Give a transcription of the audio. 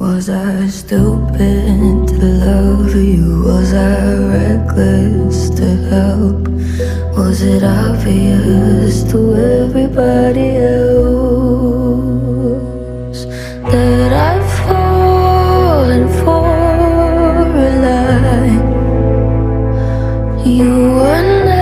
Was I stupid to love you? Was I reckless to help? Was it obvious to everybody else that I've fallen for a lie? You were